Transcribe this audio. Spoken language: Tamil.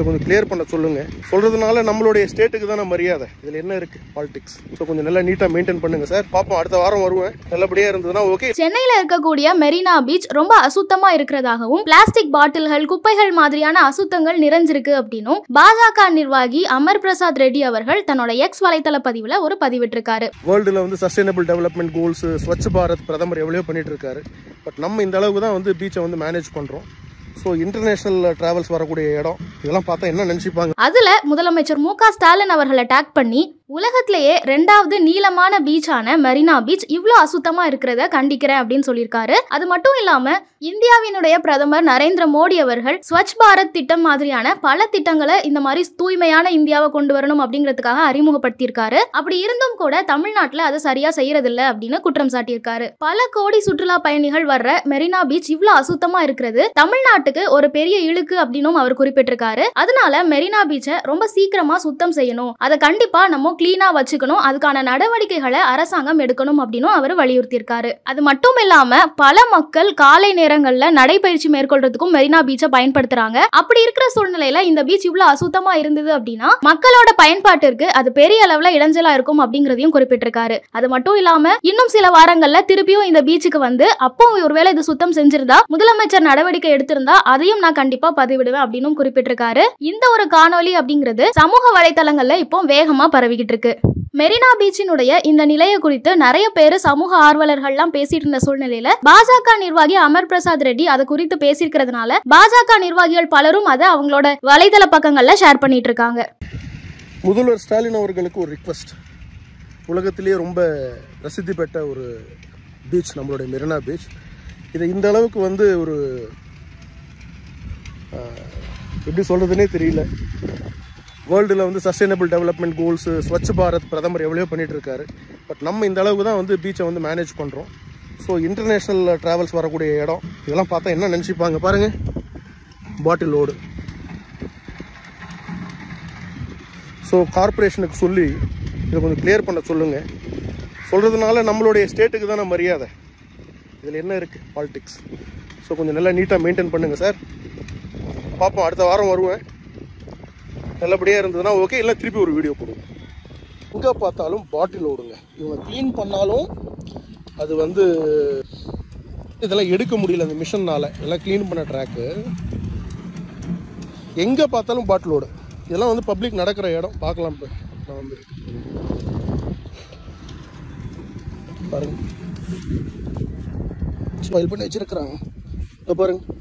இதை கொஞ்சம் கிளியர் பண்ண சொல்லுங்க. சொல்றதுனால நம்மளுடைய ஸ்டேட்டுக்கு தானே மரியாதை. இதுல என்ன இருக்கு பாலிடிக்ஸ்? ஸோ கொஞ்சம் நல்லா நீட்டா மெயின்டைன் பண்ணுங்க சார். பாப்போம், அடுத்த வாரம் வருவேன். நல்லபடியா இருந்ததுன்னா ஓகே. சென்னையில இருக்கக்கூடிய மெரினா பீச் ரொம்ப அசுத்தமா இருக்கிறதாகவும் பிளாஸ்டிக் பாட்டில்கள் குப்பைகள் மாதிரியான அசுத்தங்கள் நிறைஞ்சிருக்கு அப்படின்னும் பாஜக நிர்வாகி அமர் பிரசாத் ரெட்டி அவர்கள் தன்னோட எக்ஸ் வலைத்தள பதிவுல ஒரு பதிவிட்டிருக்காரு. வேர்ல்டுல வந்து sustainable development goals, Swachh Bharat பிரதமர் எவ்வளவு பண்ணிட்டு இருக்காரு. பட் நம்ம இந்த அளவுக்கு தான் வந்து பீச்சை வந்து மேனேஜ் பண்றோம். ஸோ இன்டர்நேஷனல் டிராவல்ஸ் வரக்கூடிய இடம் இதெல்லாம் பார்த்தா என்ன நினைச்சுப்பாங்க? அதுல முதலமைச்சர் மு க ஸ்டாலின் அவர்களை டேக் பண்ணி உலகத்திலேயே 2வது நீளமான பீச்சான மெரினா பீச் இவ்வளோ அசுத்தமா இருக்கிறத கண்டிக்கிறேன் அப்படின்னு சொல்லியிருக்காரு. அது மட்டும் இல்லாம இந்தியாவினுடைய பிரதமர் நரேந்திர மோடி அவர்கள் ஸ்வச் பாரத் திட்டம் மாதிரியான பல திட்டங்களை இந்த மாதிரி தூய்மையான இந்தியாவை கொண்டு வரணும் அப்படிங்கிறதுக்காக அறிமுகப்படுத்தியிருக்காரு. அப்படி இருந்தும் கூட தமிழ்நாட்டில் அதை சரியா செய்யறதில்ல அப்படின்னு குற்றம் சாட்டியிருக்காரு. பல கோடி சுற்றுலா பயணிகள் வர்ற மெரினா பீச் இவ்வளோ அசுத்தமா இருக்கிறது தமிழ்நாட்டுக்கு ஒரு பெரிய இழுக்கு அப்படின்னும் அவர் குறிப்பிட்டிருக்காரு. அதனால மெரினா பீச்சை ரொம்ப சீக்கிரமா சுத்தம் செய்யணும், அதை கண்டிப்பா நம்ம கிளீனா வச்சுக்கணும், அதுக்கான நடவடிக்கைகளை அரசாங்கம் எடுக்கணும் அப்படின்னு அவர் வலியுறுத்தியிருக்காரு. அது மட்டும் இல்லாம பல மக்கள் காலை நேரங்கள்ல நடைபயிற்சி மேற்கொள்றதுக்கும் மெரினா பீச்சை பயன்படுத்துறாங்க. அப்படி இருக்கிற சூழ்நிலையில இந்த பீச் இவ்வளவு அசுத்தமா இருந்தது அப்படின்னா மக்களோட பயன்பாட்டிற்கு அது பெரிய அளவுல இடைஞ்சலா இருக்கும் அப்படிங்கறதையும் குறிப்பிட்டிருக்காரு. அது மட்டும் இல்லாம இன்னும் சில வாரங்கள்ல திருப்பியும் இந்த பீச்சுக்கு வந்து அப்போ ஒருவேளை இது சுத்தம் செஞ்சிருந்தா முதலமைச்சர் நடவடிக்கை எடுத்திருந்தா அதையும் நான் கண்டிப்பா பதிவிடுவேன் அப்படின்னு குறிப்பிட்டிருக்காரு. இந்த ஒரு காணொலி அப்படிங்கிறது சமூக வலைதளங்கள்ல இப்போ வேகமா பரவிக்கிட்டு இருக்கு. மெரினா பீச்சினுடைய இந்த நிலையை குறித்து நிறைய பேர் சமூக ஆர்வலர்கள்லாம் பேசிட்டு இருந்த சூழ்நிலையில பாஜக நிர்வாகி அமர் பிரசாத் ரெட்டி அதை குறித்து பேசியிருக்கிறதுனால பாஜக நிர்வாகிகள் பலரும் அதை அவங்களோட வலைதள பக்கங்கள்ல ஷேர் பண்ணிட்டு இருக்காங்க. முதல்வர் ஸ்டாலின் அவர்களுக்கு ஒரு ரிக்வெஸ்ட். உலகத்திலேயே ரொம்ப பிரசித்தி பெற்ற ஒரு பீச் நம்மளுடைய மெரினா பீச். இதை இந்த அளவுக்கு வந்து ஒரு எப்படி சொல்றதுன்னே தெரியல. வேர்ல்டுல வந்து sustainable development goals, Swachh Bharat பிரதமர் எவ்வளோ பண்ணிட்டு இருக்காரு. பட் நம்ம இந்த அளவுக்கு தான் வந்து பீச்சை வந்து மேனேஜ் பண்றோம். ஸோ இன்டர்நேஷனல் டிராவல்ஸ் வரக்கூடிய இடம் இதெல்லாம் பார்த்தா என்ன நினைச்சுப்பாங்க பாருங்க. பாட்டில் லோடு. ஸோ கார்பரேஷனுக்கு சொல்லி இதை கொஞ்சம் கிளியர் பண்ண சொல்லுங்க. சொல்றதுனால நம்மளுடைய ஸ்டேட்டுக்கு தானே மரியாதை. இதில் என்ன இருக்கு பாலிடிக்ஸ்? ஸோ கொஞ்சம் நல்லா நீட்டாக மெயின்டைன் பண்ணுங்க சார். பார்ப்போம், அடுத்த வாரம் வருவேன். நல்லபடியாக இருந்ததுன்னா ஓகே, இல்லை திருப்பி ஒரு வீடியோ போடுவோம். எங்கே பார்த்தாலும் பாட்டில் ஓடுங்க. இவங்க க்ளீன் பண்ணாலும் அது வந்து இதெல்லாம் எடுக்க முடியல அந்த மிஷினால். எல்லாம் க்ளீன் பண்ண ட்ராக்கு எங்கே பார்த்தாலும் பாட்டில் ஓடு. இதெல்லாம் வந்து பப்ளிக் நடக்கிற இடம். பார்க்கலாம். இப்போ நான் வந்து பாருங்க ஸ்மைல் பண்ணி வச்சிருக்கிறாங்க. பாருங்க.